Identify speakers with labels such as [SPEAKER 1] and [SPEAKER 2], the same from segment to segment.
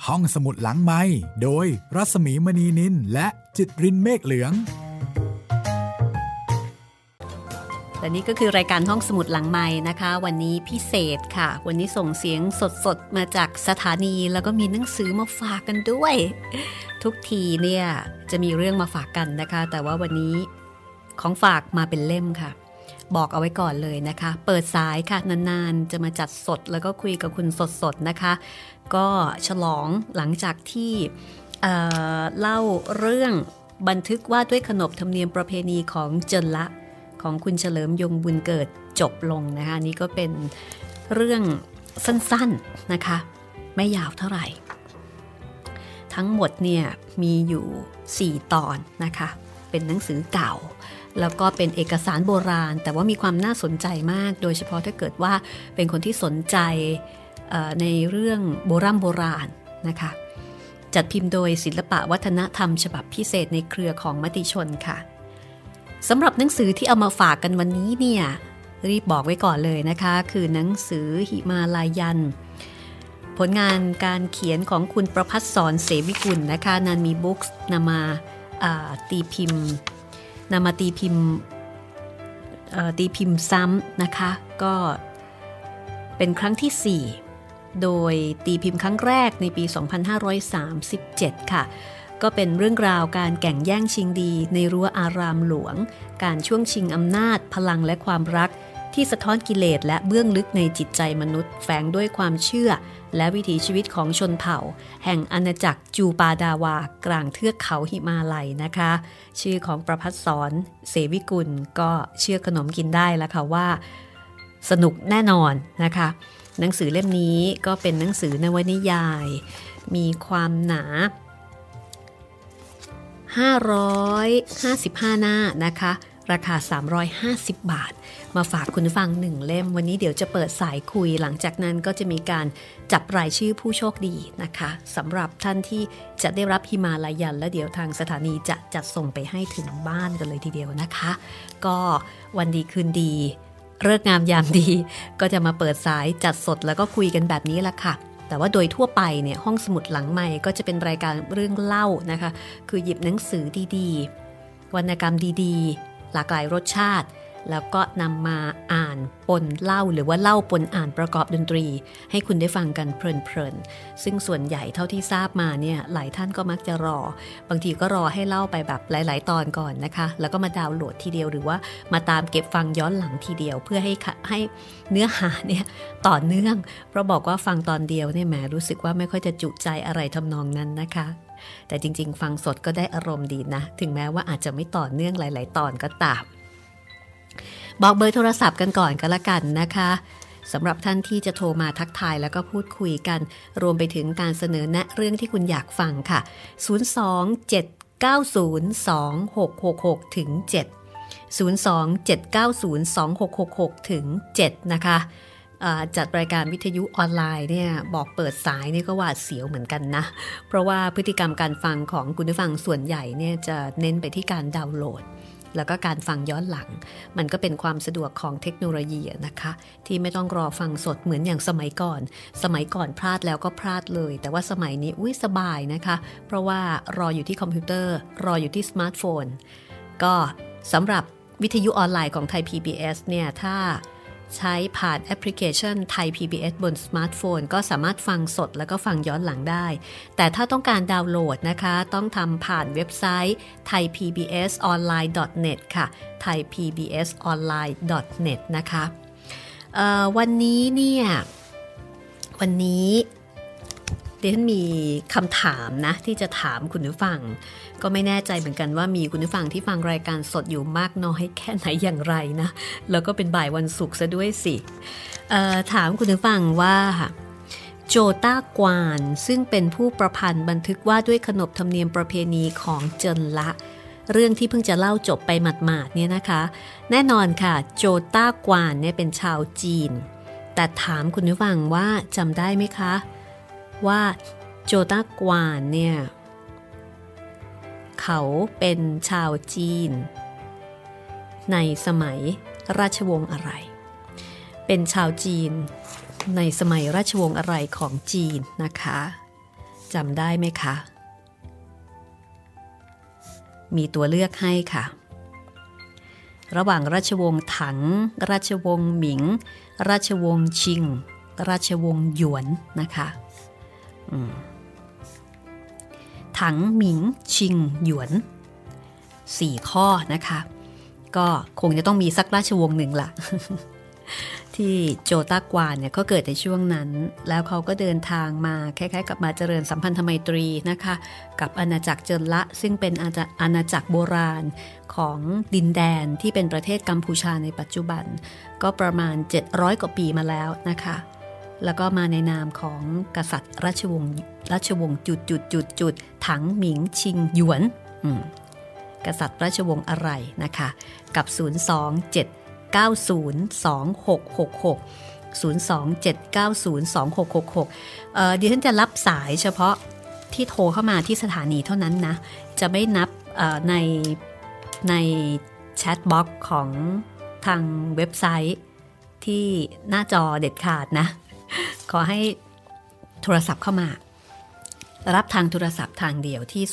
[SPEAKER 1] ห้องสมุดหลังไมค์โดยรัศมีมณีนินและจิตรินเมฆเหลือง
[SPEAKER 2] และนี่ก็คือรายการห้องสมุดหลังไมค์นะคะวันนี้พิเศษค่ะวันนี้ส่งเสียงสดๆมาจากสถานีแล้วก็มีหนังสือมาฝากกันด้วยทุกทีเนี่ยจะมีเรื่องมาฝากกันนะคะแต่ว่าวันนี้ของฝากมาเป็นเล่มค่ะบอกเอาไว้ก่อนเลยนะคะเปิดสายค่ะนานๆจะมาจัดสดแล้วก็คุยกับคุณสดๆนะคะก็ฉลองหลังจากที่เล่าเรื่องบันทึกว่าด้วยขนบธรรมเนียมประเพณีของเจินละของคุณเฉลิมยงบุญเกิดจบลงนะคะนี่ก็เป็นเรื่องสั้นๆนะคะไม่ยาวเท่าไหร่ทั้งหมดเนี่ยมีอยู่4ตอนนะคะเป็นหนังสือเก่าแล้วก็เป็นเอกสารโบราณแต่ว่ามีความน่าสนใจมากโดยเฉพาะถ้าเกิดว่าเป็นคนที่สนใจในเรื่องโบราณนะคะจัดพิมพ์โดยศิลปะวัฒนธรรมฉบับพิเศษในเครือของมติชนค่ะสำหรับหนังสือที่เอามาฝากกันวันนี้เนี่ยรีบบอกไว้ก่อนเลยนะคะคือหนังสือหิมาลายันผลงานการเขียนของคุณประภัสสรเสวิกุลนะคะนันมีบุ๊กส์นำมาตีพิมพ์ซ้ำนะคะก็เป็นครั้งที่4โดยตีพิมพ์ครั้งแรกในปี 2537 ค่ะก็เป็นเรื่องราวการแข่งแย่งชิงดีในรั้วอารามหลวงการช่วงชิงอำนาจพลังและความรักที่สะท้อนกิเลสและเบื้องลึกในจิตใจมนุษย์แฝงด้วยความเชื่อและวิถีชีวิตของชนเผ่าแห่งอาณาจักรจูปาดาวากลางเทือกเขาหิมาลัยนะคะชื่อของประภัสสรเสวิกุลก็เชื่อขนมกินได้แล้วค่ะว่าสนุกแน่นอนนะคะหนังสือเล่มนี้ก็เป็นหนังสือนวนิยายมีความหนา555หน้านะคะราคา350 บาทมาฝากคุณผู้ฟัง1เล่มวันนี้เดี๋ยวจะเปิดสายคุยหลังจากนั้นก็จะมีการจับรายชื่อผู้โชคดีนะคะสำหรับท่านที่จะได้รับหิมาลายันและเดี๋ยวทางสถานีจะจัดส่งไปให้ถึงบ้านกันเลยทีเดียวนะคะก็วันดีคืนดีฤกษ์งามยามดีก็จะมาเปิดสายจัดสดแล้วก็คุยกันแบบนี้ละค่ะแต่ว่าโดยทั่วไปเนี่ยห้องสมุดหลังใหม่ก็จะเป็นรายการเรื่องเล่านะคะคือหยิบหนังสือดีๆวรรณกรรมดีๆหลากหลายรสชาติแล้วก็นำมาอ่านปนเล่าหรือว่าเล่าปนอ่านประกอบดนตรีให้คุณได้ฟังกันเพลินๆซึ่งส่วนใหญ่เท่าที่ทราบมาเนี่ยหลายท่านก็มักจะรอบางทีก็รอให้เล่าไปแบบหลายๆตอนก่อนนะคะแล้วก็มาดาวน์โหลดทีเดียวหรือว่ามาตามเก็บฟังย้อนหลังทีเดียวเพื่อให้เนื้อหาเนี่ยต่อเนื่องเพราะบอกว่าฟังตอนเดียวเนี่ยแหมรู้สึกว่าไม่ค่อยจะจุใจอะไรทำนองนั้นนะคะแต่จริงๆฟังสดก็ได้อารมณ์ดีนะถึงแม้ว่าอาจจะไม่ต่อเนื่องหลายๆตอนก็ตามบอกเบอร์โทรศัพท์กันก่อนก็แล้วกันนะคะสำหรับท่านที่จะโทรมาทักทายแล้วก็พูดคุยกันรวมไปถึงการเสนอแนะเรื่องที่คุณอยากฟังค่ะ027902666ถึง7 027902666ถึง7นะคะจัดรายการวิทยุออนไลน์เนี่ยบอกเปิดสายนี่ก็หวาดเสียวเหมือนกันนะเพราะว่าพฤติกรรมการฟังของคุณผู้ฟังส่วนใหญ่เนี่ยจะเน้นไปที่การดาวน์โหลดแล้วก็การฟังย้อนหลังมันก็เป็นความสะดวกของเทคโนโลยีนะคะที่ไม่ต้องรอฟังสดเหมือนอย่างสมัยก่อนพลาดแล้วก็พลาดเลยแต่ว่าสมัยนี้สบายนะคะเพราะว่ารออยู่ที่คอมพิวเตอร์รออยู่ที่สมาร์ทโฟนก็สำหรับวิทยุออนไลน์ของไทย PBS เนี่ยถ้าใช้ผ่านแอปพลิเคชันไทย PBS บนสมาร์ทโฟนก็สามารถฟังสดแล้วก็ฟังย้อนหลังได้แต่ถ้าต้องการดาวน์โหลดนะคะต้องทำผ่านเว็บไซต์ thaipbsonline.net ค่ะ thaipbsonline.net นะคะวันนี้ดิฉันมีคำถามนะที่จะถามคุณผู้ฟังก็ไม่แน่ใจเหมือนกันว่ามีคุณผู้ฟังที่ฟังรายการสดอยู่มากน้อยแค่ไหนอย่างไรนะแล้วก็เป็นบ่ายวันศุกร์ซะด้วยสิถามคุณผู้ฟังว่าโจต้ากวานซึ่งเป็นผู้ประพันธ์บันทึกว่าด้วยขนบธรรมเนียมประเพณีของเจินละเรื่องที่เพิ่งจะเล่าจบไปหมาดๆเนี่ยนะคะแน่นอนค่ะโจต้ากวานเนี่ยเป็นชาวจีนแต่ถามคุณผู้ฟังว่าจำได้ไหมคะว่าโจต้ากวานเนี่ยเขาเป็นชาวจีนในสมัยราชวงศ์อะไรเป็นชาวจีนในสมัยราชวงศ์อะไรของจีนนะคะจจำได้ไหมคะมีตัวเลือกให้ค่ะระหว่างราชวงศ์ถังราชวงศ์หมิงราชวงศ์ชิงราชวงศ์หยวนนะคะถังหมิงชิงหยวน4ข้อนะคะก็คงจะต้องมีสักราชวงศ์หนึ่งล่ะ ที่โจต้ากวานเนี่ยก็เกิดในช่วงนั้นแล้วเขาก็เดินทางมาคล้ายๆกับมาเจริญสัมพันธไมตรีนะคะกับอาณาจักรเจินละซึ่งเป็นอาณาจักรโบราณของดินแดนที่เป็นประเทศกัมพูชาในปัจจุบันก็ประมาณ700กว่าปีมาแล้วนะคะแล้วก็มาในนามของกษัตริย์ราชวงศ์จุดถังหมิงชิงหยวนกษัตริย์ราชวงศ์อะไรนะคะกับ027902666 ดิฉันจะรับสายเฉพาะที่โทรเข้ามาที่สถานีเท่านั้นนะจะไม่นับในแชทบ็อกซ์ของทางเว็บไซต์ที่หน้าจอเด็ดขาดนะขอให้โทรศัพท์เข้ามารับทางโทรศัพท์ทางเดียวที่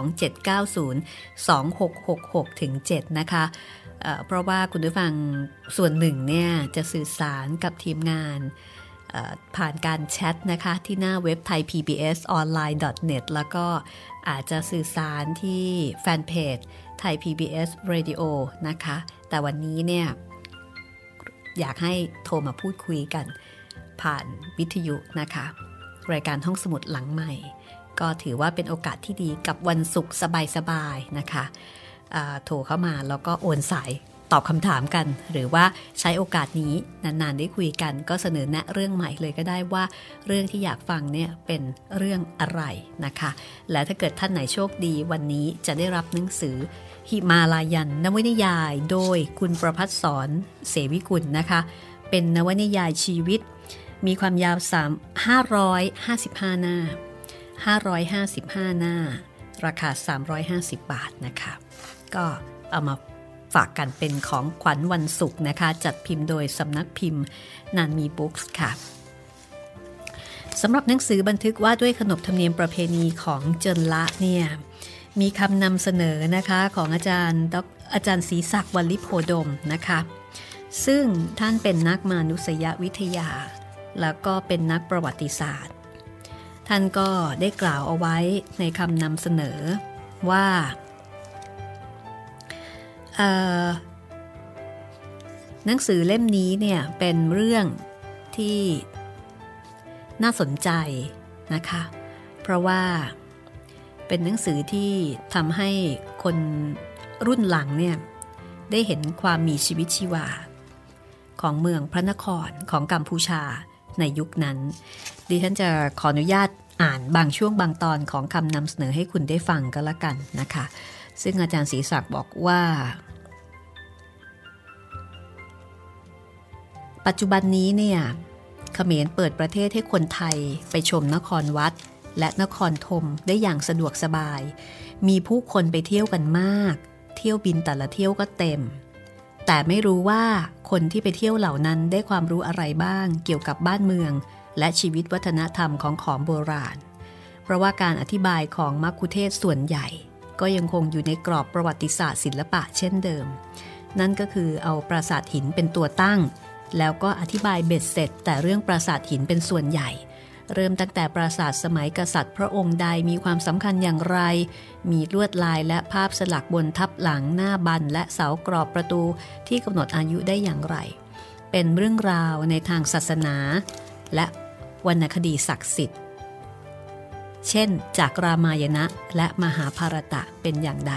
[SPEAKER 2] 027902666-7นะคะเพราะว่าคุณผู้ฟังส่วนหนึ่งเนี่ยจะสื่อสารกับทีมงานผ่านการแชทนะคะที่หน้าเว็บ thaipbsonline.net แล้วก็อาจจะสื่อสารที่แฟนเพจ Thai PBS Radio นะคะแต่วันนี้เนี่ยอยากให้โทรมาพูดคุยกันผ่านวิทยุนะคะรายการห้องสมุดหลังใหม่ก็ถือว่าเป็นโอกาสที่ดีกับวันศุกร์สบายๆนะคะโทรเข้ามาแล้วก็โอนสายตอบคำถามกันหรือว่าใช้โอกาสนี้นานๆได้คุยกันก็เสนอแนะเรื่องใหม่เลยก็ได้ว่าเรื่องที่อยากฟังเนี่ยเป็นเรื่องอะไรนะคะและถ้าเกิดท่านไหนโชคดีวันนี้จะได้รับหนังสือหิมาลายันนวนิยายโดยคุณประภัสสรเสวิกุลนะคะเป็นนวนิยายชีวิตมีความยาว555 หน้า555 หน้าราคา350 บาทนะคะก็เอามาฝากกันเป็นของขวัญวันศุกร์นะคะจัดพิมพ์โดยสำนักพิมพ์นานมีบุ๊กส์ค่ะสำหรับหนังสือบันทึกว่าด้วยขนบธรรมเนียมประเพณีของเจินละเนี่ยมีคำนำเสนอนะคะของอาจารย์ศรีศักดิ์วลิโพดมนะคะซึ่งท่านเป็นนักมานุษยวิทยาแล้วก็เป็นนักประวัติศาสตร์ท่านก็ได้กล่าวเอาไว้ในคำนำเสนอว่าหนังสือเล่มนี้เนี่ยเป็นเรื่องที่น่าสนใจนะคะเพราะว่าเป็นหนังสือที่ทำให้คนรุ่นหลังเนี่ยได้เห็นความมีชีวิตชีวาของเมืองพระนครของกัมพูชาในยุคนั้นดิฉันจะขออนุญาตอ่านบางช่วงบางตอนของคำนำเสนอให้คุณได้ฟังก็แล้วกันนะคะซึ่งอาจารย์ศรีศักดิ์บอกว่าปัจจุบันนี้เนี่ยเขมรเปิดประเทศให้คนไทยไปชมนครวัดและนครธมได้อย่างสะดวกสบายมีผู้คนไปเที่ยวกันมากเที่ยวบินแต่ละเที่ยวก็เต็มแต่ไม่รู้ว่าคนที่ไปเที่ยวเหล่านั้นได้ความรู้อะไรบ้างเกี่ยวกับบ้านเมืองและชีวิตวัฒนธรรมของโบราณเพราะว่าการอธิบายของมัคคุเทศก์ส่วนใหญ่ก็ยังคงอยู่ในกรอบประวัติศาสตร์ศิลปะเช่นเดิมนั่นก็คือเอาปราสาทหินเป็นตัวตั้งแล้วก็อธิบายเบ็ดเสร็จแต่เรื่องปราสาทหินเป็นส่วนใหญ่เริ่มตั้งแต่ปราสาทสมัยกษัตริย์พระองค์ใดมีความสำคัญอย่างไรมีลวดลายและภาพสลักบนทับหลังหน้าบันและเสากรอบประตูที่กำหนดอายุได้อย่างไรเป็นเรื่องราวในทางศาสนาและวรรณคดีศักดิ์สิทธิ์เช่นจากรามายณะและมหาภารตะเป็นอย่างใด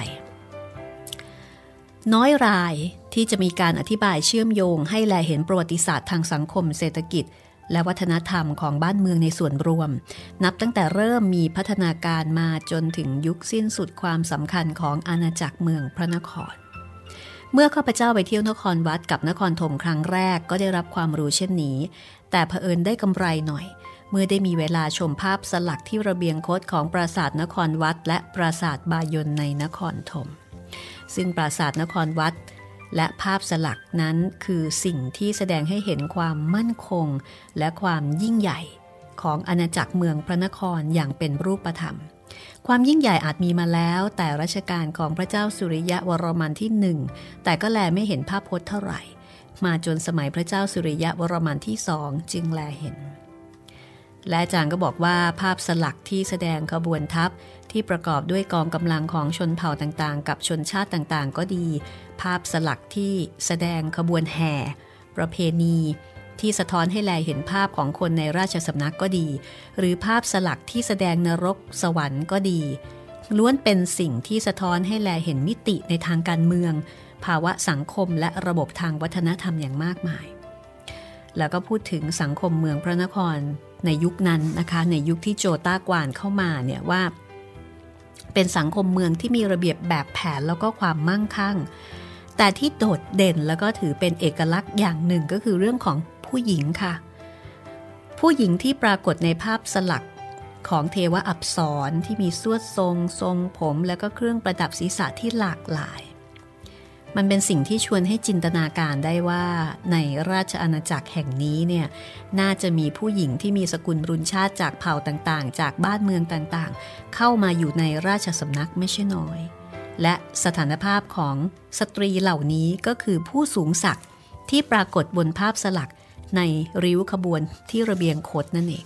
[SPEAKER 2] น้อยรายที่จะมีการอธิบายเชื่อมโยงให้แลเห็นประวัติศาสตร์ทางสังคมเศรษฐกิจและวัฒนธรรมของบ้านเมืองในส่วนรวมนับตั้งแต่เริ่มมีพัฒนาการมาจนถึงยุคสิ้นสุดความสำคัญของอาณาจักรเมืองพระนครเมื่อข้าพเจ้าไปเที่ยวนครวัดกับนครธมครั้งแรกก็ได้รับความรู้เช่นนี้แต่เผอิญได้กำไรหน่อยเมื่อได้มีเวลาชมภาพสลักที่ระเบียงคดของปราสาทนครวัดและปราสาทบายนในนครธมซึ่งปราสาทนครวัดและภาพสลักนั้นคือสิ่งที่แสดงให้เห็นความมั่นคงและความยิ่งใหญ่ของอาณาจักรเมืองพระนครอย่างเป็นรูปธรรมความยิ่งใหญ่อาจมีมาแล้วแต่รัชกาลของพระเจ้าสุริยะวรมันที่หนึ่งแต่ก็แลไม่เห็นภาพพจน์เท่าไหร่มาจนสมัยพระเจ้าสุริยะวรมันที่สองจึงแลเห็นและอาจารย์ก็บอกว่าภาพสลักที่แสดงขบวนทัพที่ประกอบด้วยกองกำลังของชนเผ่าต่างๆกับชนชาติต่างๆก็ดีภาพสลักที่แสดงขบวนแห่ประเพณีที่สะท้อนให้แลเห็นภาพของคนในราชสำนักก็ดีหรือภาพสลักที่แสดงนรกสวรรค์ก็ดีล้วนเป็นสิ่งที่สะท้อนให้แลเห็นมิติในทางการเมืองภาวะสังคมและระบบทางวัฒนธรรมอย่างมากมายแล้วก็พูดถึงสังคมเมืองพระนครในยุคนั้นนะคะในยุคที่โจต้ากวานเข้ามาเนี่ยว่าเป็นสังคมเมืองที่มีระเบียบแบบแผนแล้วก็ความมั่งคั่งแต่ที่โดดเด่นแล้วก็ถือเป็นเอกลักษณ์อย่างหนึ่งก็คือเรื่องของผู้หญิงค่ะผู้หญิงที่ปรากฏในภาพสลักของเทวอัปสรที่มีสวดทรงผมและก็เครื่องประดับศีรษะที่หลากหลายมันเป็นสิ่งที่ชวนให้จินตนาการได้ว่าในราชอาณาจักรแห่งนี้เนี่ยน่าจะมีผู้หญิงที่มีสกุลรุนชาติจากเผ่าต่างๆจากบ้านเมืองต่างๆเข้ามาอยู่ในราชสำนักไม่ใช่น้อยและสถานภาพของสตรีเหล่านี้ก็คือผู้สูงศักดิ์ที่ปรากฏบนภาพสลักในริ้วขบวนที่ระเบียงคดนั่นเอง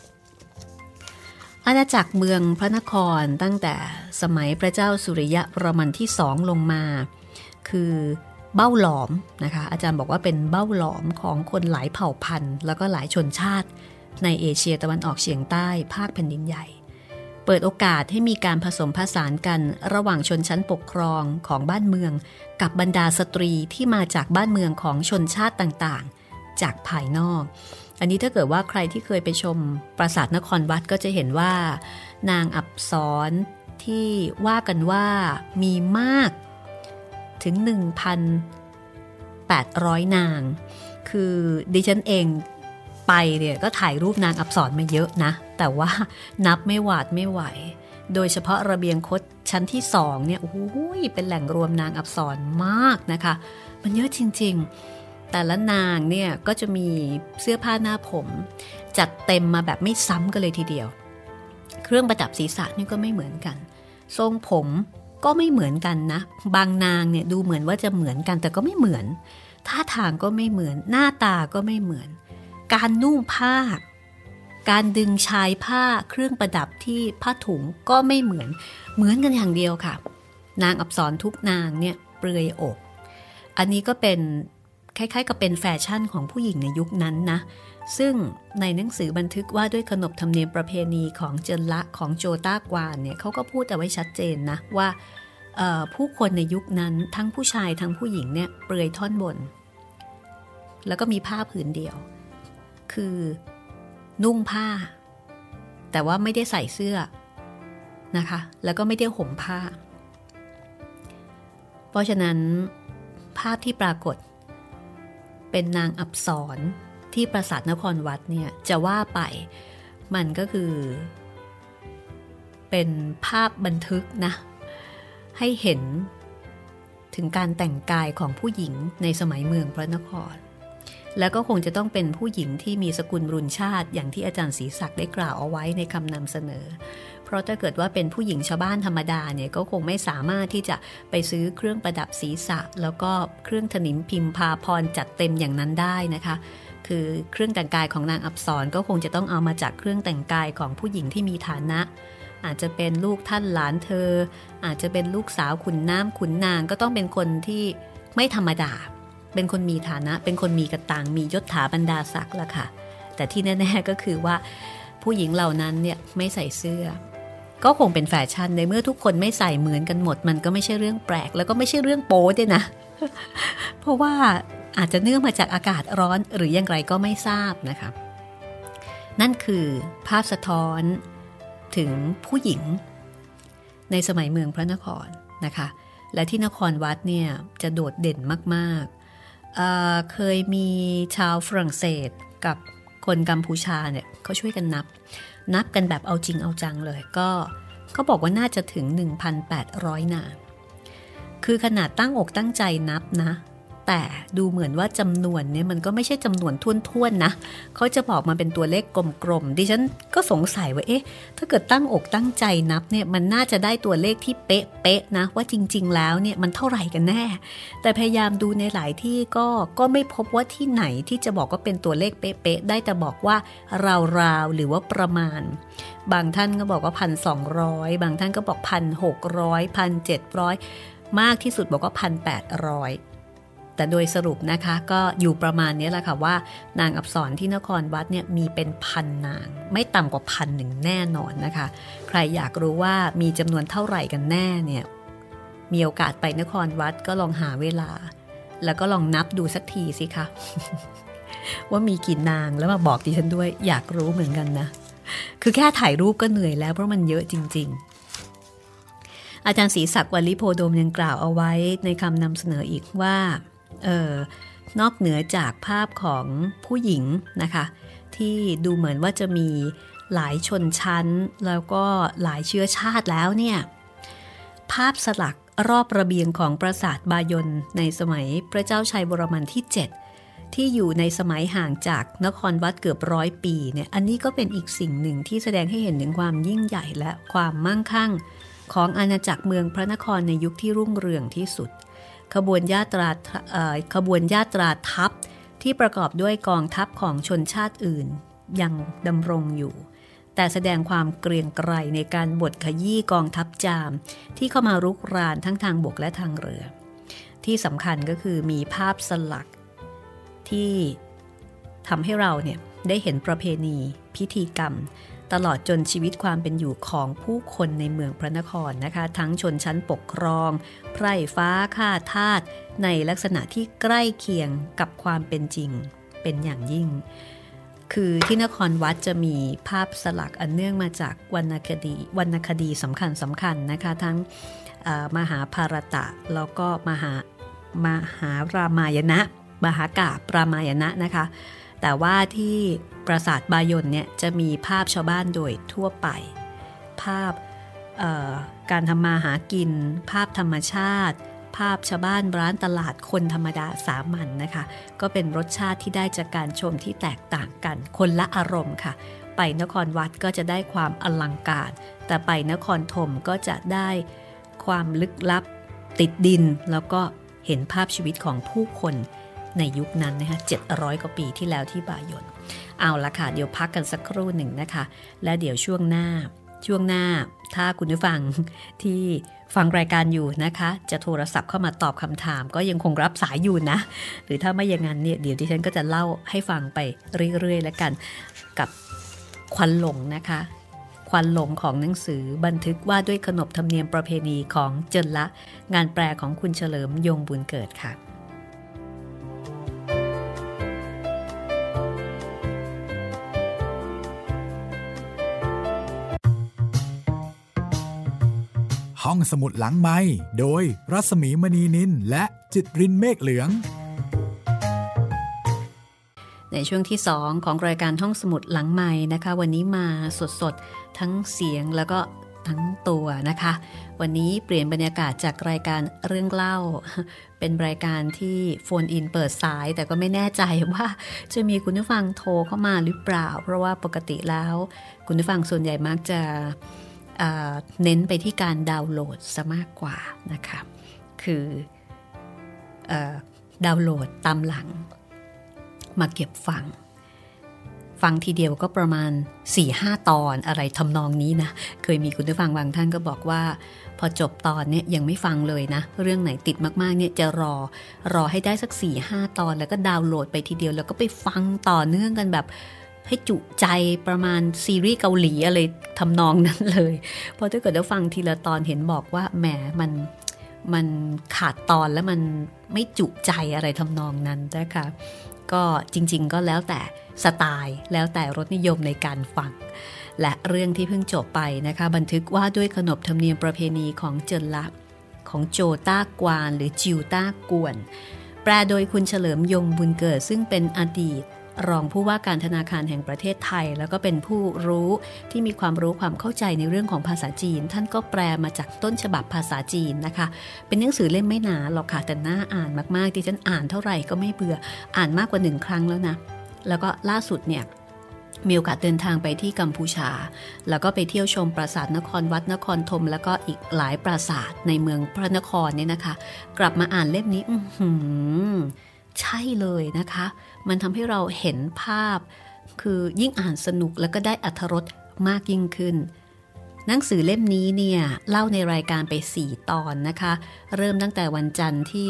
[SPEAKER 2] อาณาจักรเมืองพระนครตั้งแต่สมัยพระเจ้าสุริยะวรมันที่สองลงมาคือเบ้าหลอมนะคะอาจารย์บอกว่าเป็นเบ้าหลอมของคนหลายเผ่าพันธุ์แล้วก็หลายชนชาติในเอเชียตะวันออกเฉียงใต้ภาคแผ่นดินใหญ่เปิดโอกาสให้มีการผสมผสานกันระหว่างชนชั้นปกครองของบ้านเมืองกับบรรดาสตรีที่มาจากบ้านเมืองของชนชาติต่างๆจากภายนอกอันนี้ถ้าเกิดว่าใครที่เคยไปชมปราสาทนครวัดก็จะเห็นว่านางอัปสรที่ว่ากันว่ามีมากถึง 1,800 นางคือดิฉันเองไปเนี่ยก็ถ่ายรูปนางอัปสรมาเยอะนะแต่ว่านับไม่หวาดไม่ไหวโดยเฉพาะระเบียงคดชั้นที่2เนี่ยโอ้โหเป็นแหล่งรวมนางอัปสรมากนะคะมันเยอะจริงๆแต่ละนางเนี่ยก็จะมีเสื้อผ้าหน้าผมจัดเต็มมาแบบไม่ซ้ำกันเลยทีเดียวเครื่องประดับศีรษะนี่ก็ไม่เหมือนกันทรงผมก็ไม่เหมือนกันนะบางนางเนี่ยดูเหมือนว่าจะเหมือนกันแต่ก็ไม่เหมือนท่าทางก็ไม่เหมือนหน้าตาก็ไม่เหมือนการนุ่งผ้าการดึงชายผ้าเครื่องประดับที่ผ้าถุงก็ไม่เหมือนกันอย่างเดียวค่ะนางอัปสรทุกนางเนี่ยเปลือยอกอันนี้ก็เป็นคล้ายๆกับเป็นแฟชั่นของผู้หญิงในยุคนั้นนะซึ่งในหนังสือบันทึกว่าด้วยขนบธรรมเนียมประเพณีของเจินละของโจต้ากวานเนี่ยเขาก็พูดเอาไว้ชัดเจนนะว่าผู้คนในยุคนั้นทั้งผู้ชายทั้งผู้หญิงเนี่ยเปลือยท่อนบนแล้วก็มีผ้าผืนเดียวคือนุ่งผ้าแต่ว่าไม่ได้ใส่เสื้อนะคะแล้วก็ไม่ได้ห่มผ้าเพราะฉะนั้นภาพที่ปรากฏเป็นนางอัปสรที่ปราสาทนครวัดเนี่ยจะว่าไปมันก็คือเป็นภาพบันทึกนะให้เห็นถึงการแต่งกายของผู้หญิงในสมัยเมืองพระนครแล้วก็คงจะต้องเป็นผู้หญิงที่มีสกุลรุนชาติอย่างที่อาจารย์ศรีศักดิ์ได้กล่าวเอาไว้ในคำนำเสนอเพราะถ้าเกิดว่าเป็นผู้หญิงชาวบ้านธรรมดาเนี่ยก็คงไม่สามารถที่จะไปซื้อเครื่องประดับศีรษะแล้วก็เครื่องถนิมพิมพาภรณ์จัดเต็มอย่างนั้นได้นะคะคือเครื่องแต่งกายของนางอัปสรก็คงจะต้องเอามาจากเครื่องแต่งกายของผู้หญิงที่มีฐานะอาจจะเป็นลูกท่านหลานเธออาจจะเป็นลูกสาวขุนน้ำขุนนางก็ต้องเป็นคนที่ไม่ธรรมดาเป็นคนมีฐานะเป็นคนมีกระตังมียศถาบรรดาศักดิ์ละค่ะแต่ที่แน่ๆก็คือว่าผู้หญิงเหล่านั้นเนี่ยไม่ใส่เสื้อก็คงเป็นแฟชั่นในเมื่อทุกคนไม่ใส่เหมือนกันหมดมันก็ไม่ใช่เรื่องแปลกแล้วก็ไม่ใช่เรื่องโป๊ด้วยนะ เพราะว่าอาจจะเนื่องมาจากอากาศร้อนหรืออย่างไรก็ไม่ทราบนะคะนั่นคือภาพสะท้อนถึงผู้หญิงในสมัยเมืองพระนครนะคะและที่นครวัดเนี่ยจะโดดเด่นมากๆเคยมีชาวฝรั่งเศสกับคนกัมพูชาเนี่ยเขาช่วยกันนับกันแบบเอาจริงเอาจังเลยก็เขาบอกว่าน่าจะถึง 1,800 นางคือขนาดตั้งอกตั้งใจนับนะแต่ดูเหมือนว่าจำนวนเนี่ยมันก็ไม่ใช่จำนวนท้วนๆนะเขาจะบอกมาเป็นตัวเลขกลมๆดิฉันก็สงสัยว่าถ้าเกิดตั้งอกตั้งใจนับเนี่ยมันน่าจะได้ตัวเลขที่เป๊ะๆนะว่าจริงๆแล้วเนี่ยมันเท่าไหร่กันแน่แต่พยายามดูในหลายที่ก็ไม่พบว่าที่ไหนที่จะบอกว่าเป็นตัวเลขเป๊ะๆได้แต่บอกว่าราวๆหรือว่าประมาณบางท่านก็บอกว่า 1,200 บางท่านก็บอก 1,600 1,700 มากที่สุดบอกว่า 1,800 แต่โดยสรุปนะคะก็อยู่ประมาณนี้แหละค่ะว่านางอับสรที่นครวัดเนี่ยมีเป็นพันนางไม่ต่ำกว่า1,000แน่นอนนะคะใครอยากรู้ว่ามีจำนวนเท่าไหร่กันแน่เนี่ยมีโอกาสไปนครวัดก็ลองหาเวลาแล้วก็ลองนับดูสักทีสิคะ ว่ามีกี่นางแล้วมาบอกดิฉันด้วยอยากรู้เหมือนกันนะคือแค่ถ่ายรูปก็เหนื่อยแล้วเพราะมันเยอะจริงๆอาจารย์ศรีศักดิ์ วลิโพดมยังกล่าวเอาไว้ในคำนำเสนออีกว่านอกเหนือจากภาพของผู้หญิงนะคะที่ดูเหมือนว่าจะมีหลายชนชั้นแล้วก็หลายเชื้อชาติแล้วเนี่ยภาพสลักรอบระเบียงของปราสาทบายนในสมัยพระเจ้าชัยวรมันที่ 7ที่อยู่ในสมัยห่างจากนครวัดเกือบ100 ปีเนี่ยอันนี้ก็เป็นอีกสิ่งหนึ่งที่แสดงให้เห็นถึงความยิ่งใหญ่และความมั่งคั่งของอาณาจักรเมืองพระนครในยุคที่รุ่งเรืองที่สุดขบวนญาตราทัพที่ประกอบด้วยกองทัพของชนชาติอื่นยังดำรงอยู่แต่แสดงความเกรียงไกรในการบดขยี้กองทัพจามที่เข้ามารุกรานทั้งทางบกและทางเรือที่สำคัญก็คือมีภาพสลักที่ทำให้เราเนี่ยได้เห็นประเพณีพิธีกรรมตลอดจนชีวิตความเป็นอยู่ของผู้คนในเมืองพระนครนะคะทั้งชนชั้นปกครองไพร่ฟ้าข้าทาสในลักษณะที่ใกล้เคียงกับความเป็นจริงเป็นอย่างยิ่งคือที่นครวัดจะมีภาพสลักอันเนื่องมาจากวรรณคดีสำคัญนะคะทั้งมหาภารตะแล้วก็มหารามายณะมหากาพย์รามายณะนะคะแต่ว่าที่ปราสาทบายนเนี่ยจะมีภาพชาวบ้านโดยทั่วไปภาพการทำมาหากินภาพธรรมชาติภาพชาวบ้านร้านตลาดคนธรรมดาสามัญนะคะก็เป็นรสชาติที่ได้จากการชมที่แตกต่างกันคนละอารมณ์ค่ะไปนครวัดก็จะได้ความอลังการแต่ไปนครธมก็จะได้ความลึกลับติดดินแล้วก็เห็นภาพชีวิตของผู้คนในยุคนั้นนะคะ700 กว่าปีที่แล้วที่บายนเอาละค่ะเดี๋ยวพักกันสักครู่หนึ่งนะคะและเดี๋ยวช่วงหน้าถ้าคุณผู้ฟังที่ฟังรายการอยู่นะคะจะโทรศัพท์เข้ามาตอบคำถามก็ยังคงรับสายอยู่นะหรือถ้าไม่อย่างนั้นเนี่ยเดี๋ยวดิฉันก็จะเล่าให้ฟังไปเรื่อยๆแล้วกันกับควันหลงนะคะควันหลงของหนังสือบันทึกว่าด้วยขนบธรรมเนียมประเพณีของเจินละงานแปลของคุณเฉลิมยงบุญเกิดค่ะ
[SPEAKER 1] ห้องสมุดหลังไมค์โดยรัศมีมณีนินและจิตรินเมฆเหลือง
[SPEAKER 2] ในช่วงที่2ของรายการห้องสมุดหลังไมค์นะคะวันนี้มาสดๆทั้งเสียงแล้วก็ทั้งตัวนะคะวันนี้เปลี่ยนบรรยากาศจากรายการเรื่องเล่าเป็นรายการที่โฟนอินเปิดสายแต่ก็ไม่แน่ใจว่าจะมีคุณผู้ฟังโทรเข้ามาหรือเปล่าเพราะว่าปกติแล้วคุณผู้ฟังส่วนใหญ่มักจะเน้นไปที่การดาวน์โหลดซะมากกว่านะคะคือดาวน์โหลดตามหลังมาเก็บฟังทีเดียวก็ประมาณ 4-5 ตอนอะไรทำนองนี้นะเคยมีคุณผู้ฟังบางท่านก็บอกว่าพอจบตอนเนี่ยยังไม่ฟังเลยนะเรื่องไหนติดมากๆเนี่ยจะรอให้ได้สัก 4-5 ตอนแล้วก็ดาวน์โหลดไปทีเดียวแล้วก็ไปฟังต่อเนื่องกันแบบให้จุใจประมาณซีรีส์เกาหลีอะไรทำนองนั้นเลยเพราะถ้าเกิดเราฟังทีละตอนเห็นบอกว่าแหมมันขาดตอนแล้วมันไม่จุใจอะไรทำนองนั้นนะคะก็จริงๆก็แล้วแต่สไตล์แล้วแต่รสนิยมในการฟังและเรื่องที่เพิ่งจบไปนะคะบันทึกว่าด้วยขนบธรรมเนียมประเพณีของเจินละของโจต้ากวานหรือจิวต้ากวนแปลโดยคุณเฉลิมยงบุญเกิดซึ่งเป็นอดีตรองผู้ว่าการธนาคารแห่งประเทศไทยแล้วก็เป็นผู้รู้ที่มีความรู้ความเข้าใจในเรื่องของภาษาจีนท่านก็แปลมาจากต้นฉบับภาษาจีนนะคะเป็นหนังสือเล่มไม่หนาหรอกค่ะแต่น่าอ่านมากๆที่ฉันอ่านเท่าไหร่ก็ไม่เบื่ออ่านมากกว่า1ครั้งแล้วนะแล้วก็ล่าสุดเนี่ยมีโอกาสเดินทางไปที่กัมพูชาแล้วก็ไปเที่ยวชมปราสาทนครวัดนครธมแล้วก็อีกหลายปราสาทในเมืองพระนครเนี่ยนะคะกลับมาอ่านเล่มนี้ใช่เลยนะคะมันทำให้เราเห็นภาพคือยิ่งอ่านสนุกแล้วก็ได้อรรถรสมากยิ่งขึ้นหนังสือเล่มนี้เนี่ยเล่าในรายการไป4ตอนนะคะเริ่มตั้งแต่วันจันทร์ที่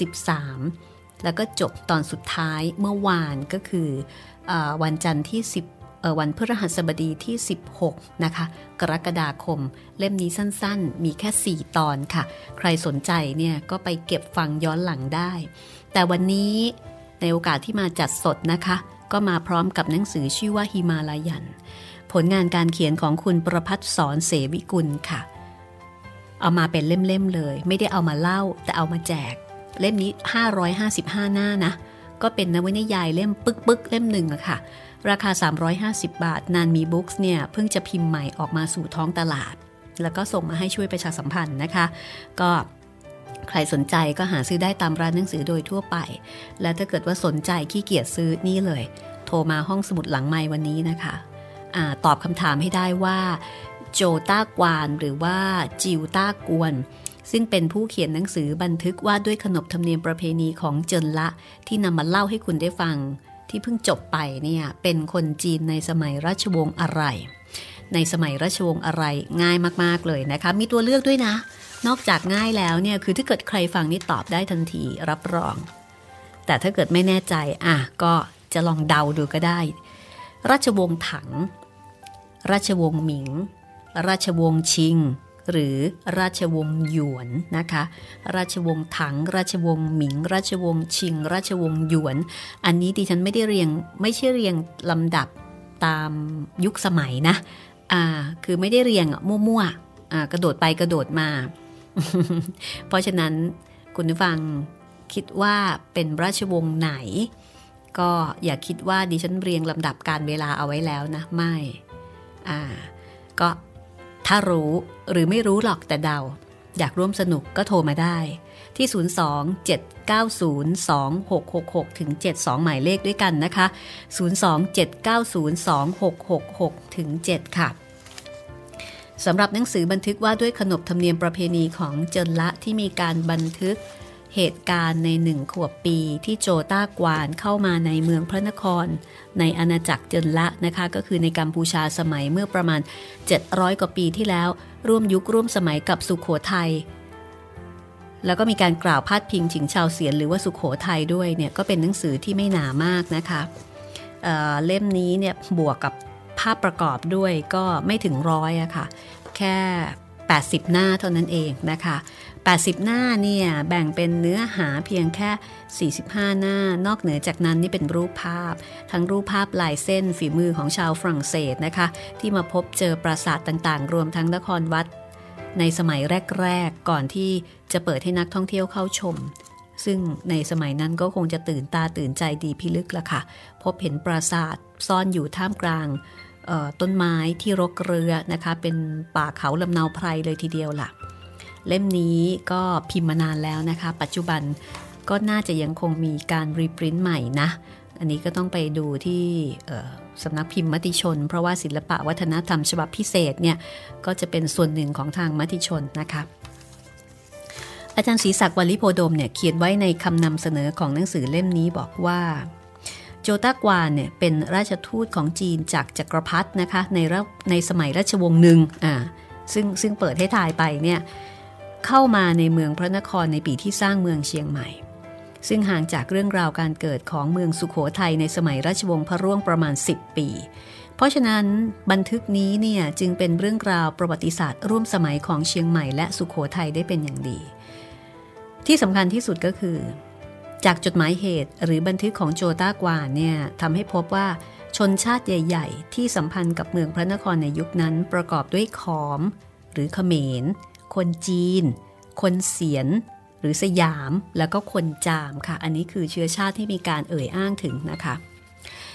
[SPEAKER 2] 13แล้วก็จบตอนสุดท้ายเมื่อวานก็คือวันจันทร์ที่วันพฤหัสบดีที่16นะคะกรกฎาคมเล่มนี้สั้นๆมีแค่4ตอนค่ะใครสนใจเนี่ยก็ไปเก็บฟังย้อนหลังได้แต่วันนี้ในโอกาสที่มาจัดสดนะคะก็มาพร้อมกับหนังสือชื่อว่าฮิมาลายันผลงานการเขียนของคุณประภัสสรเสวิกุลค่ะเอามาเป็นเล่มๆเลยไม่ได้เอามาเล่าแต่เอามาแจกเล่มนี้555หน้านะก็เป็นนวนิยายเล่มปึ๊กๆเล่มหนึ่งอะค่ะราคา350 บาทนานมีบุ๊กส์เนี่ยเพิ่งจะพิมพ์ใหม่ออกมาสู่ท้องตลาดแล้วก็ส่งมาให้ช่วยประชาสัมพันธ์นะคะก็ใครสนใจก็หาซื้อได้ตามร้านหนังสือโดยทั่วไปและถ้าเกิดว่าสนใจขี้เกียจซื้อนี่เลยโทรมาห้องสมุดหลังไมค์วันนี้นะคะตอบคำถามให้ได้ว่าโจต้ากวานหรือว่าจิวต้ากวนซึ่งเป็นผู้เขียนหนังสือบันทึกว่าด้วยขนบธรรมเนียมประเพณีของเจินละที่นำมาเล่าให้คุณได้ฟังที่เพิ่งจบไปเนี่ยเป็นคนจีนในสมัยราชวงศ์อะไรในสมัยราชวงศ์อะไรง่ายมากๆเลยนะคะมีตัวเลือกด้วยนะนอกจากง่ายแล้วเนี่ยคือถ้าเกิดใครฟังนี่ตอบได้ทันทีรับรองแต่ถ้าเกิดไม่แน่ใจก็จะลองเดาดูก็ได้ราชวงศ์ถังราชวงศ์หมิงราชวงศ์ชิงหรือราชวงศ์หยวนนะคะราชวงศ์ถังราชวงศ์หมิงราชวงศ์ชิงราชวงศ์หยวนอันนี้ดิฉันไม่ใช่เรียงลำดับตามยุคสมัยนะคือไม่ได้เรียงมั่วๆกระโดดไปกระโดดมา เพราะฉะนั้นคุณผู้ฟังคิดว่าเป็นราชวงศ์ไหนก็อย่าคิดว่าดิฉันเรียงลำดับการเวลาเอาไว้แล้วนะไม่ก็ถ้ารู้หรือไม่รู้หรอกแต่เดาอยากร่วมสนุกก็โทรมาได้ที่02-790-2666ถึง72หมายเลขด้วยกันนะคะ02-790-2666ถึง7ค่ะสำหรับหนังสือบันทึกว่าด้วยขนบธรรมเนียมประเพณีของเจินละที่มีการบันทึกเหตุการณ์ใน1 ขวบปีที่โจต้ากวานเข้ามาในเมืองพระนครในอาณาจักรเจินละนะคะก็คือในกัมพูชาสมัยเมื่อประมาณ700กว่าปีที่แล้วร่วมยุคร่วมสมัยกับสุโขทัยแล้วก็มีการกล่าวพาดพิงถึงชาวเสียนหรือว่าสุโขทัยด้วยเนี่ยก็เป็นหนังสือที่ไม่หนามากนะคะเล่มนี้เนี่ยบวกกับภาพประกอบด้วยก็ไม่ถึง100อะค่ะแค่80หน้าเท่านั้นเองนะคะ80หน้าเนี่ยแบ่งเป็นเนื้อหาเพียงแค่45หน้านอกเหนือจากนั้นนี่เป็นรูปภาพทั้งรูปภาพลายเส้นฝีมือของชาวฝรั่งเศสนะคะที่มาพบเจอปราสาทต่างๆรวมทั้งนครวัดในสมัยแรกๆก่อนที่จะเปิดให้นักท่องเที่ยวเข้าชมซึ่งในสมัยนั้นก็คงจะตื่นตาตื่นใจดีพิลึกละค่ะพบเห็นปราสาทซ่อนอยู่ท่ามกลางต้นไม้ที่รกเรือนะคะเป็นป่าเขาลำเนาไพรเลยทีเดียวล่ะเล่มนี้ก็พิมพ์มานานแล้วนะคะปัจจุบันก็น่าจะยังคงมีการรีพรินท์ใหม่นะอันนี้ก็ต้องไปดูที่สำนักพิมพ์มติชนเพราะว่าศิลปะวัฒนธรรมฉบับพิเศษเนี่ยก็จะเป็นส่วนหนึ่งของทางมติชนนะคะอาจารย์ศรีศักดิ์ วลิโพดมเนี่ยเขียนไว้ในคำนำเสนอของหนังสือเล่มนี้บอกว่าโจต้ากวานเนี่ยเป็นราชทูตของจีนจากจักรพรรดินะคะในสมัยราชวงศ์หนึ่งซึ่งเปิดให้ทายไปเนี่ยเข้ามาในเมืองพระนครในปีที่สร้างเมืองเชียงใหม่ซึ่งห่างจากเรื่องราวการเกิดของเมืองสุโขทัยในสมัยราชวงศ์พระร่วงประมาณ10ปีเพราะฉะนั้นบันทึกนี้เนี่ยจึงเป็นเรื่องราวประวัติศาสตร์ร่วมสมัยของเชียงใหม่และสุโขทัยได้เป็นอย่างดีที่สำคัญที่สุดก็คือจากจดหมายเหตุหรือบันทึกของโจต้ากวานเนี่ยทำให้พบว่าชนชาติใหญ่ๆที่สัมพันธ์กับเมืองพระนครในยุคนั้นประกอบด้วยขอมหรือเขมรคนจีนคนเสียนหรือสยามแล้วก็คนจามค่ะอันนี้คือเชื้อชาติที่มีการเอ่ยอ้างถึงนะคะ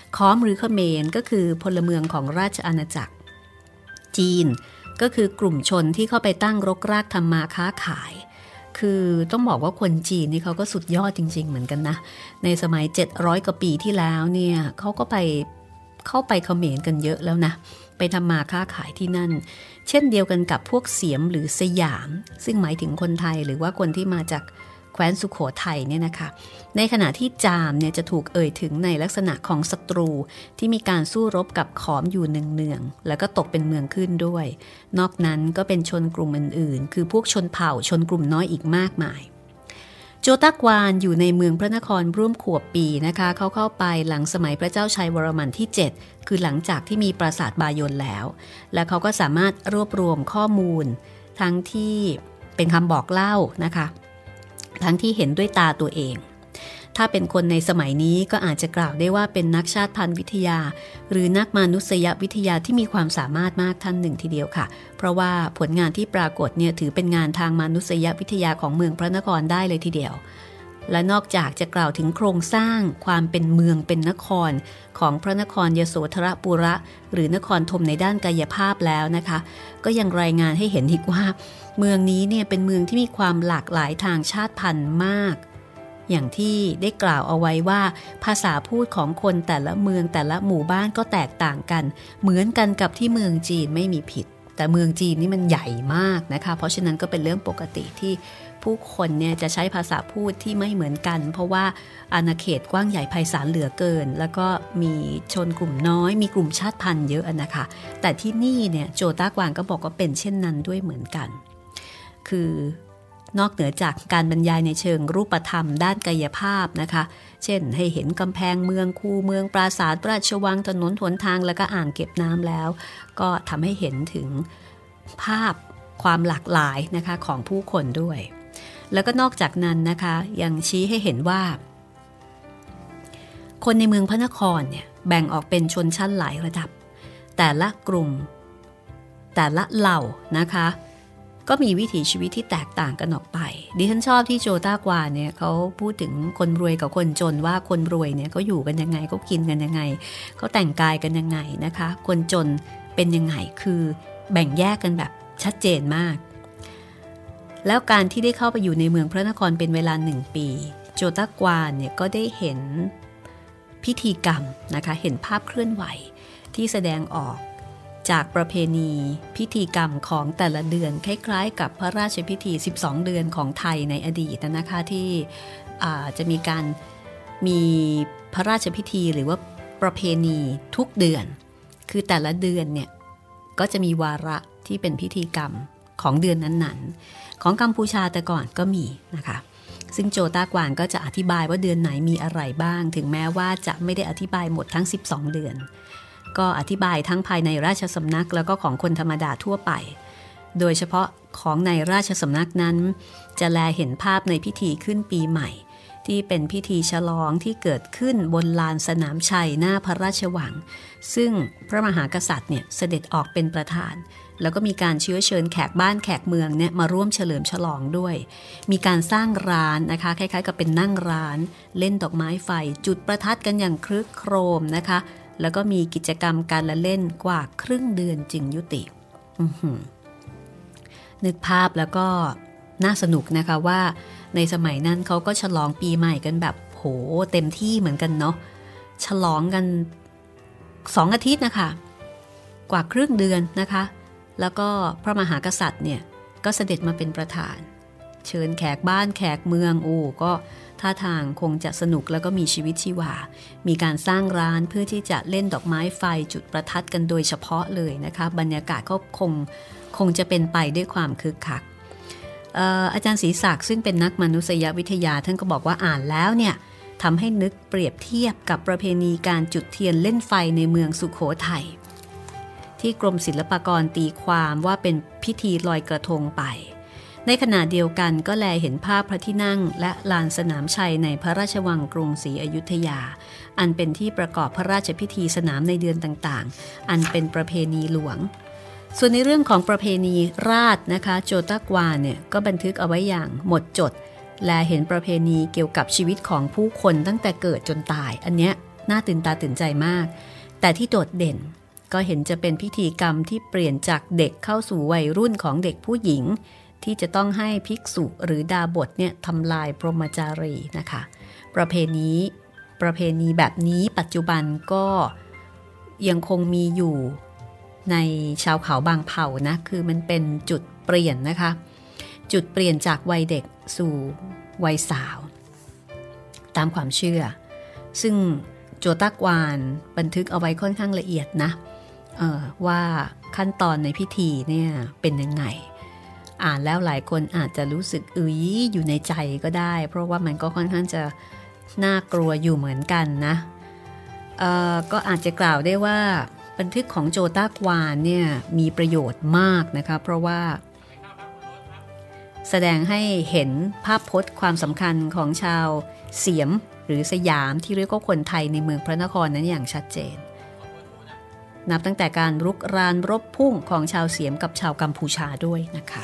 [SPEAKER 2] ค้อมหรือเขมรก็คือพลเมืองของราชอาณาจักรจีนก็คือกลุ่มชนที่เข้าไปตั้งรกรากทำมาค้าขายคือต้องบอกว่าคนจีนนี่เขาก็สุดยอดจริงๆเหมือนกันนะในสมัย700กว่าปีที่แล้วเนี่ยเขาก็เข้าไปเขมรกันเยอะแล้วนะไปทำมาค้าขายที่นั่นเช่นเดียวกันกับพวกเสียมหรือสยามซึ่งหมายถึงคนไทยหรือว่าคนที่มาจากแคว้นสุโขทัยเนี่ยนะคะในขณะที่จามเนี่ยจะถูกเอ่ยถึงในลักษณะของศัตรูที่มีการสู้รบกับขอมอยู่เนืองๆแล้วก็ตกเป็นเมืองขึ้นด้วยนอกนั้นก็เป็นชนกลุ่มอื่นๆคือพวกชนเผ่าชนกลุ่มน้อยอีกมากมายโจตักวานอยู่ในเมืองพระนครร่วมขวบปีนะคะเขาเข้าไปหลังสมัยพระเจ้าชัยวรมันที่7คือหลังจากที่มีปราสาทบายนแล้วและเขาก็สามารถรวบรวมข้อมูลทั้งที่เป็นคำบอกเล่านะคะทั้งที่เห็นด้วยตาตัวเองถ้าเป็นคนในสมัยนี้ก็อาจจะกล่าวได้ว่าเป็นนักชาติพันธุ์วิทยาหรือนักมนุษยวิทยาที่มีความสามารถมากท่านหนึ่งทีเดียวค่ะเพราะว่าผลงานที่ปรากฏเนี่ยถือเป็นงานทางมนุษยวิทยาของเมืองพระนครได้เลยทีเดียวและนอกจากจะกล่าวถึงโครงสร้างความเป็นเมืองเป็นนครของพระนครยโสธรปุระหรือนครธมในด้านกายภาพแล้วนะคะก็ยังรายงานให้เห็นอีกว่าเมืองนี้เนี่ยเป็นเมืองที่มีความหลากหลายทางชาติพันธุ์มากอย่างที่ได้กล่าวเอาไว้ว่าภาษาพูดของคนแต่ละเมืองแต่ละหมู่บ้านก็แตกต่างกันเหมือนกันกับที่เมืองจีนไม่มีผิดแต่เมืองจีนนี่มันใหญ่มากนะคะเพราะฉะนั้นก็เป็นเรื่องปกติที่ผู้คนเนี่ยจะใช้ภาษาพูดที่ไม่เหมือนกันเพราะว่าอาณาเขตกว้างใหญ่ไพศาลเหลือเกินแล้วก็มีชนกลุ่มน้อยมีกลุ่มชาติพันธุ์เยอะนะคะแต่ที่นี่เนี่ยโจต้ากวางก็บอกว่าเป็นเช่นนั้นด้วยเหมือนกันคือนอกเหนือจากการบรรยายในเชิงรูปธรรมด้านกายภาพนะคะเช่นให้เห็นกำแพงเมืองคูเมืองปราสาทราชวังถนนหนทางแล้วก็อ่างเก็บน้ำแล้วก็ทำให้เห็นถึงภาพความหลากหลายนะคะของผู้คนด้วยแล้วก็นอกจากนั้นนะคะยังชี้ให้เห็นว่าคนในเมืองพระนครเนี่ยแบ่งออกเป็นชนชั้นหลายระดับแต่ละกลุ่มแต่ละเหล่านะคะก็มีวิถีชีวิตที่แตกต่างกันออกไปดิฉันชอบที่โจต้ากวานเนี่ยเขาพูดถึงคนรวยกับคนจนว่าคนรวยเนี่ยเขาอยู่กันยังไงเขากินกันยังไงเขาแต่งกายกันยังไงนะคะคนจนเป็นยังไงคือแบ่งแยกกันแบบชัดเจนมากแล้วการที่ได้เข้าไปอยู่ในเมืองพระนครเป็นเวลา1 ปีโจต้ากวานเนี่ยก็ได้เห็นพิธีกรรมนะคะเห็นภาพเคลื่อนไหวที่แสดงออกจากประเพณีพิธีกรรมของแต่ละเดือนคล้ายๆกับพระราชพิธี12เดือนของไทยในอดีตนะคะที่จะมีพระราชพิธีหรือว่าประเพณีทุกเดือนคือแต่ละเดือนเนี่ยก็จะมีวาระที่เป็นพิธีกรรมของเดือนนั้นๆของกัมพูชาแต่ก่อนก็มีนะคะซึ่งโจต้ากวางก็จะอธิบายว่าเดือนไหนมีอะไรบ้างถึงแม้ว่าจะไม่ได้อธิบายหมดทั้ง12เดือนก็อธิบายทั้งภายในราชสำนักแล้วก็ของคนธรรมดาทั่วไปโดยเฉพาะของในราชสำนักนั้นจะแลเห็นภาพในพิธีขึ้นปีใหม่ที่เป็นพิธีฉลองที่เกิดขึ้นบนลานสนามชัยหน้าพระราชวังซึ่งพระมหากษัตริย์เนี่ยเสด็จออกเป็นประธานแล้วก็มีการเชื้อเชิญแขกบ้านแขกเมืองเนี่ยมาร่วมเฉลิมฉลองด้วยมีการสร้างร้านนะคะคล้ายๆกับเป็นนั่งร้านเล่นดอกไม้ไฟจุดประทัดกันอย่างครึกโครมนะคะแล้วก็มีกิจกรรมการละเล่นกว่าครึ่งเดือนจึงยุตินึกภาพแล้วก็น่าสนุกนะคะว่าในสมัยนั้นเขาก็ฉลองปีใหม่กันแบบโหเต็มที่เหมือนกันเนาะฉลองกัน2 อาทิตย์นะคะกว่าครึ่งเดือนนะคะแล้วก็พระมหากษัตริย์เนี่ยก็เสด็จมาเป็นประธานเชิญแขกบ้านแขกเมืองก็ท่าทางคงจะสนุกแล้วก็มีชีวิตชีวามีการสร้างร้านเพื่อที่จะเล่นดอกไม้ไฟจุดประทัดกันโดยเฉพาะเลยนะคะบรรยากาศก็คงจะเป็นไปด้วยความคึกคักอาจารย์ศรีศักดิ์ซึ่งเป็นนักมนุษยวิทยาท่านก็บอกว่าอ่านแล้วเนี่ยทำให้นึกเปรียบเทียบกับประเพณีการจุดเทียนเล่นไฟในเมืองสุโขทัยที่กรมศิลปากรตีความว่าเป็นพิธีลอยกระทงไปในขณะเดียวกันก็แลเห็นภาพพระที่นั่งและลานสนามชัยในพระราชวังกรุงศรีอยุธยาอันเป็นที่ประกอบพระราชพิธีสนามในเดือนต่างๆอันเป็นประเพณีหลวงส่วนในเรื่องของประเพณีราชนะคะโจต้ากวานเนี่ยก็บันทึกเอาไว้อย่างหมดจดและเห็นประเพณีเกี่ยวกับชีวิตของผู้คนตั้งแต่เกิดจนตายอันเนี้ยน่าตื่นตาตื่นใจมากแต่ที่โดดเด่นก็เห็นจะเป็นพิธีกรรมที่เปลี่ยนจากเด็กเข้าสู่วัยรุ่นของเด็กผู้หญิงที่จะต้องให้ภิกษุหรือดาบสเนี่ยทำลายพรหมจารีนะคะประเพณีแบบนี้ปัจจุบันก็ยังคงมีอยู่ในชาวเขาบางเผ่านะคือมันเป็นจุดเปลี่ยนนะคะจุดเปลี่ยนจากวัยเด็กสู่วัยสาวตามความเชื่อซึ่งโจตากวานบันทึกเอาไว้ค่อนข้างละเอียดนะว่าขั้นตอนในพิธีเนี่ยเป็นยังไงอ่านแล้วหลายคนอาจจะรู้สึกอยู่ในใจก็ได้เพราะว่ามันก็ค่อนข้างจะน่ากลัวอยู่เหมือนกันนะก็อาจจะกล่าวได้ว่าบันทึกของโจตากวานเนี่ยมีประโยชน์มากนะคะเพราะว่าแสดงให้เห็นภาพพจน์ความสำคัญของชาวเสียมหรือสยามที่เรียกว่าคนไทยในเมืองพระนครนั้นอย่างชัดเจนนับตั้งแต่การรุกรานรบพุ่งของชาวเสียมกับชาวกัมพูชาด้วยนะคะ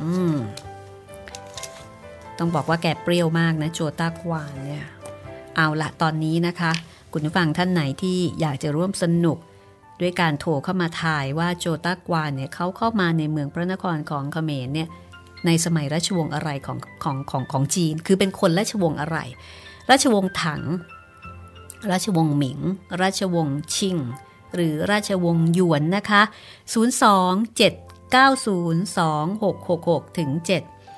[SPEAKER 2] ต้องบอกว่าแกเปรี้ยวมากนะโจตากวานเนี่ยเอาละตอนนี้นะคะคุณผู้ฟังท่านไหนที่อยากจะร่วมสนุกด้วยการโทรเข้ามาทายว่าโจตากวานเนี่ยเขาเข้ามาในเมืองพระนครของเขมรเนี่ยในสมัยราชวงศ์อะไรของจีนคือเป็นคนราชวงศ์อะไรราชวงศ์ถังราชวงศ์หมิงราชวงศ์ชิงหรือราชวงศ์หยวนนะคะ027902666ถึง7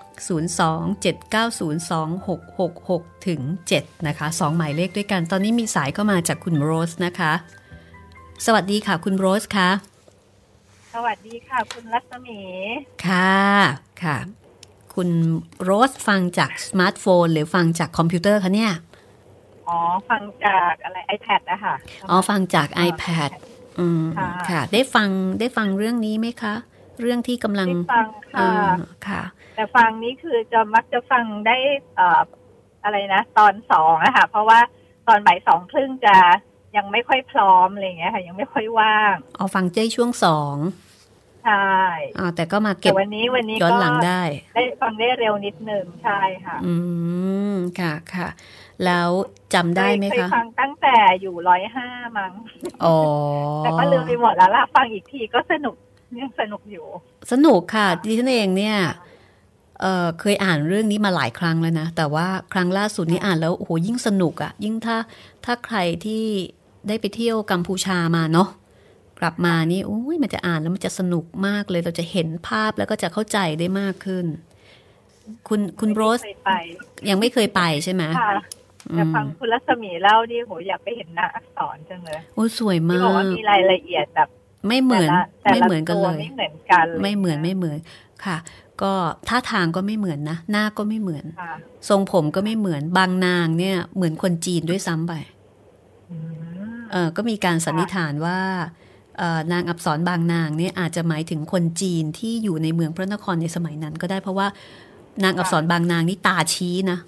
[SPEAKER 2] 027902666ถึง7นะคะ2หมายเลขด้วยกันตอนนี้มีสายเข้ามาจากคุณโรสนะคะสวัสดีค่ะคุณโรสค่ะ
[SPEAKER 3] สวัสดีค่ะคุณรัศมี
[SPEAKER 2] ค่ะค่ะคุณโรสฟังจากสมาร์ทโฟนหรือฟังจากคอมพิวเตอร์คะเนี่ย
[SPEAKER 3] ฟังจากอะไร iPad นะคะ
[SPEAKER 2] ฟังจาก iPad ค่ะได้ฟังเรื่องนี้ไหมคะเรื่องที่กำลัง
[SPEAKER 3] ฟังค่ะแต่ฟังนี้คือจะมักจะฟังได้อะไรนะตอน2นะคะเพราะว่าตอนบ่าย2:30จะยังไม่ค่อยพร้อมอะไรอย่างเงี้ยค่ะยังไม่ค่อยว่าง
[SPEAKER 2] ฟังเจ้ช่วง2
[SPEAKER 3] ใช่
[SPEAKER 2] แต่ก็มาเก็บ
[SPEAKER 3] วันนี้
[SPEAKER 2] ย้อนหลังได้
[SPEAKER 3] ฟังได้เร็วนิดนึงใช่ค่ะ
[SPEAKER 2] ค่ะค่ะแล้วจำได้ไหมคะเค
[SPEAKER 3] ยฟังตั้งแต่อยู่105มั้งแต่ก็ลืมไปหมดแล้วล่ะฟังอีกทีก็สนุกยังสนุกอยู่
[SPEAKER 2] สนุกค่ะดิฉันเองเนี่ยเคยอ่านเรื่องนี้มาหลายครั้งแล้วนะแต่ว่าครั้งล่าสุดนี้อ่านแล้วโอ้โหยิ่งสนุกอ่ะยิ่งถ้าใครที่ได้ไปเที่ยวกัมพูชามาเนาะกลับมานี่โอ้ยมันจะอ่านแล้วมันจะสนุกมากเลยเราจะเห็นภาพแล้วก็จะเข้าใจได้มากขึ้นคุณโรสยังไม่เคยไปใช่ไหม
[SPEAKER 3] แต่ฟังคุณรัศมีเล่าดิโหอยากไปเห็นหน้าอักษรจังเลย
[SPEAKER 2] โอ้สวยมาก
[SPEAKER 3] บอกว่ามีรายละเอียดแบบ
[SPEAKER 2] ไม่เหมือนกันเลย
[SPEAKER 3] ไม่เหมือนกัน
[SPEAKER 2] ไม่เหมือนค่ะก็ท่าทางก็ไม่เหมือนนะหน้าก็ไม่เหมือนทรงผมก็ไม่เหมือนบางนางเนี่ยเหมือนคนจีนด้วยซ้ำไปก็มีการสันนิษฐานว่านางอับสรบางนางเนี่ยอาจจะหมายถึงคนจีนที่อยู่ในเมืองพระนครในสมัยนั้นก็ได้เพราะว่านางอับสรบางนางนี่ตาชี้นะ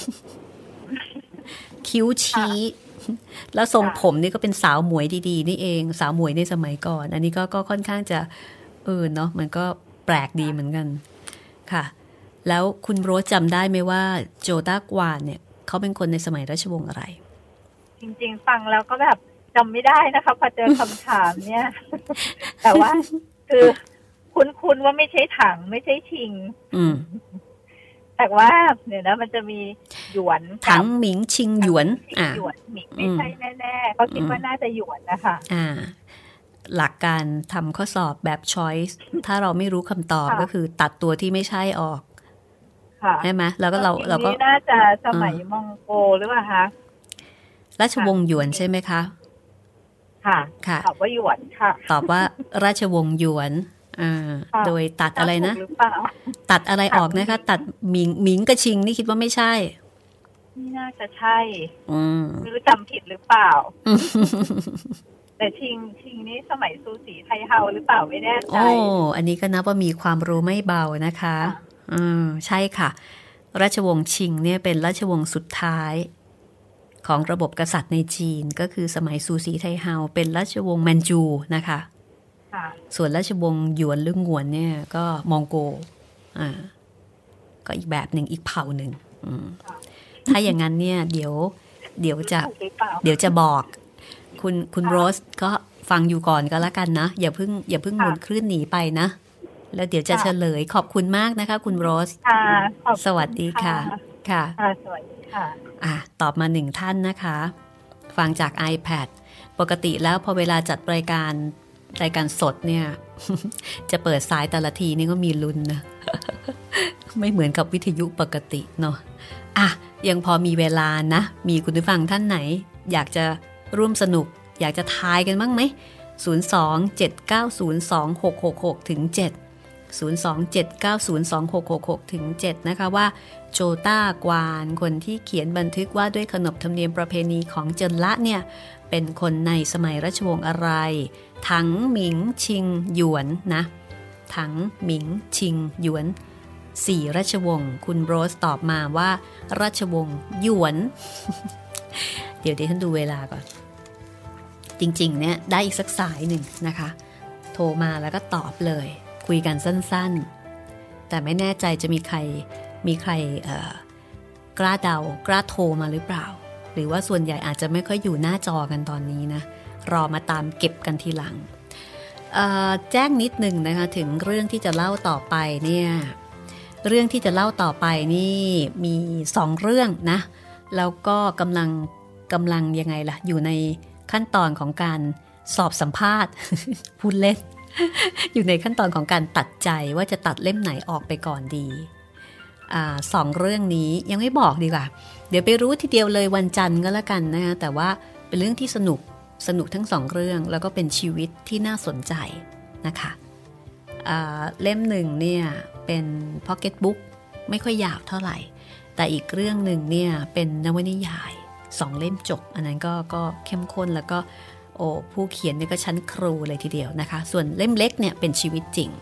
[SPEAKER 2] คิ้วชี้แล้วทรงผมนี่ก็เป็นสาวหมวยดีๆนี่เองสาวหมวยในสมัยก่อนอันนี้ก็ค่อนข้างจะเนาะมันก็แปลกดีเหมือนกันค่ะแล้วคุณโรสจำได้ไหมว่าโจตากวานเนี่ยเขาเป็นคนในสมัยราชวงศ์อะไร
[SPEAKER 3] จริงๆฟังแล้วก็แบบจำไม่ได้นะคะพอเจอคำถามเนี่ยแต่ว่าคือคุ้นว่าไม่ใช่ถังไม่ใช่ชิงแต่ว่าเนี่ยนะมันจะมีหยวน
[SPEAKER 2] ถังหมิงชิงหยวน
[SPEAKER 3] หยวนหมิงไม่ใช่แน่ๆก็คิดว่าน่าจะหยวนนะคะ
[SPEAKER 2] หลักการทำข้อสอบแบบ choice ถ้าเราไม่รู้คำตอบก็คือตัดตัวที่ไม่ใช่ออกใช่ไหมแล้วก็เราก็
[SPEAKER 3] น่าจะสมัยมองโกหรือเปล่าคะ
[SPEAKER 2] ราชวงศ์หยวนใช่ไหมคะ
[SPEAKER 3] ค่ะตอบว่าหยวนค่ะ
[SPEAKER 2] ตอบว่าราชวงศ์หยวนโดยตัดอะไรนะตัดอะไรออกนะคะตัดหมิงกับชิงนี่คิดว่าไม่ใช่
[SPEAKER 3] นี่น่าจะใช่ไม่รู้จำผิดหรือเปล่าแต่ชิงนี้สมัยซูสีไทเฮาหรือเปล่าไม่แน่ใจ
[SPEAKER 2] อันนี้ก็นับว่ามีความรู้ไม่เบานะคะใช่ค่ะราชวงศ์ชิงเนี่ยเป็นราชวงศ์สุดท้ายของระบบกษัตริย์ในจีนก็คือสมัยซูสีไทเฮาเป็นราชวงศ์แมนจูนะคะส่วนราชวงศ์หยวนหรือหงวนเนี่ยก็มองโกก็อีกแบบหนึ่งอีกเผ่าหนึ่งถ้าอย่างนั้นเนี่ยเดี๋ยวจะบอกคุณโรสก็ฟังอยู่ก่อนก็แล้วกันนะอย่าเพิ่งหมุนคลื่นหนีไปนะแล้วเดี๋ยวจะเฉลยขอบคุณมากนะคะคุณโรสสวัสดีค่ะค่ะ
[SPEAKER 3] สวัสดีค่ะ
[SPEAKER 2] ตอบมา1ท่านนะคะฟังจาก iPad ปกติแล้วพอเวลาจัดรายการสดเนี่ย จะเปิดสายแต่ละทีนี่ก็มีลุ้นนะ ไม่เหมือนกับวิทยุปกติเนาะยังพอมีเวลานะมีคุณผู้ฟังท่านไหนอยากจะร่วมสนุกอยากจะทายกันบ้างไหม027902666ถึง7 027902666ถึง7นะคะว่าโจต้ากวานคนที่เขียนบันทึกว่าด้วยขนบธรรมเนียมประเพณีของเจินละเนี่ยเป็นคนในสมัยราชวงศ์อะไรถังหมิงชิงหยวนนะถังหมิงชิงหยวน4ราชวงศ์คุณโรสตอบมาว่าราชวงศ์หยวน เดี๋ยวท่านดูเวลาก่อนจริงๆเนี่ยได้อีกสักสายหนึ่งนะคะโทรมาแล้วก็ตอบเลยคุยกันสั้นๆแต่ไม่แน่ใจจะมีใครกล้าเดากล้าโทรมาหรือเปล่าหรือว่าส่วนใหญ่อาจจะไม่ค่อยอยู่หน้าจอกันตอนนี้นะรอมาตามเก็บกันทีหลังแจ้งนิดหนึ่งนะคะถึงเรื่องที่จะเล่าต่อไปเนี่ยเรื่องที่จะเล่าต่อไปนี่มี2เรื่องนะแล้วก็กำลังยังไงล่ะอยู่ในขั้นตอนของการสอบสัมภาษณ์ พูดเล่น อยู่ในขั้นตอนของการตัดใจว่าจะตัดเล่มไหนออกไปก่อนดี2เรื่องนี้ยังไม่บอกดีกว่าเดี๋ยวไปรู้ทีเดียวเลยวันจันทร์ก็แล้วกันนะคะแต่ว่าเป็นเรื่องที่สนุกทั้ง2เรื่องแล้วก็เป็นชีวิตที่น่าสนใจนะคะเล่มหนึ่งเนี่ยเป็นพ็อกเก็ตบุ๊กไม่ค่อยยาวเท่าไหร่แต่อีกเรื่องหนึ่งเนี่ยเป็นนวนิยาย2เล่มจบอันนั้นก็เข้มข้นแล้วก็ผู้เขียนเนี่ยก็ชั้นครูเลยทีเดียวนะคะส่วนเล่มเล็กเนี่ยเป็นชีวิตจริง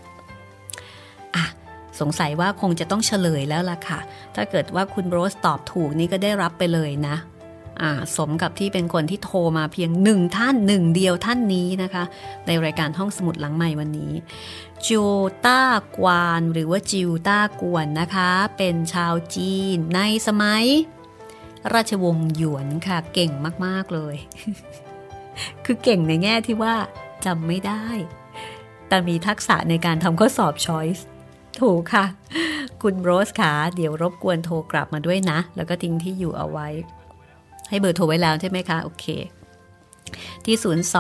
[SPEAKER 2] สงสัยว่าคงจะต้องเฉลยแล้วล่ะค่ะถ้าเกิดว่าคุณโรสตอบถูกนี่ก็ได้รับไปเลยนะสมกับที่เป็นคนที่โทรมาเพียง1ท่าน1เดียวท่านนี้นะคะในรายการห้องสมุดหลังใหม่วันนี้จิวต้ากวานหรือว่าจิวต้ากวนนะคะเป็นชาวจีนในสมัยราชวงศ์หยวนค่ะเก่งมากๆเลย คือเก่งในแง่ที่ว่าจำไม่ได้แต่มีทักษะในการทำข้อสอบ choice ถูกค่ะคุณโรสค่ะเดี๋ยวรบกวนโทรกลับมาด้วยนะแล้วก็ทิ้งที่อยู่เอาไว้ให้เบอร์โทรไว้แล้วใช่ไหมคะโอเคที่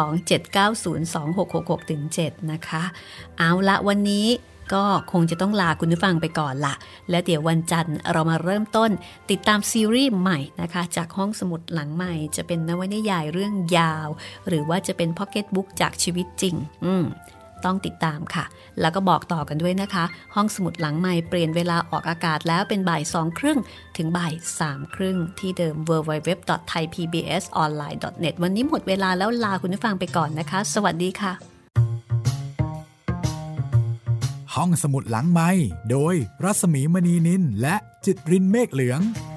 [SPEAKER 2] 027902666-7นะคะเอาละวันนี้ก็คงจะต้องลาคุณผู้ฟังไปก่อนละแล้วเดี๋ยววันจันทร์เรามาเริ่มต้นติดตามซีรีส์ใหม่นะคะจากห้องสมุดหลังใหม่จะเป็นนวนิยายเรื่องยาวหรือว่าจะเป็นพ็อกเก็ตบุ๊กจากชีวิตจริงต้องติดตามค่ะแล้วก็บอกต่อกันด้วยนะคะห้องสมุดหลังใหม่เปลี่ยนเวลาออกอากาศแล้วเป็นบ่าย 2:30 ถึงบ่าย 3:30 ที่เดิม www.thaipbsonline.net วันนี้หมดเวลาแล้วลาคุณผู้ฟังไปก่อนนะคะสวัสดีค่ะ
[SPEAKER 1] ห้องสมุดหลังไมค์โดยรัศมีมณีนินและจิตรินเมฆเหลือง